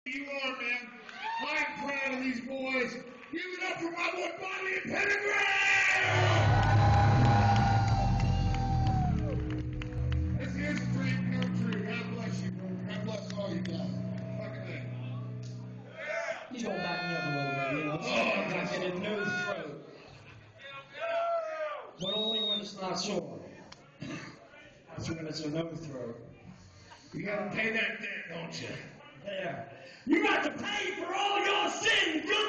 You are, man. I'm proud of these boys. Give it up for my boy Bobby and Pentagram! This is a dream come true. God bless you, bro. God bless all you guys. Fucking thing. He's gonna back me up a little bit, you know. Sometimes I get a no throat. But only when it's not sore. That's when it's a no throat. You gotta pay that debt, don't you? Yeah. You got to pay for all your sins.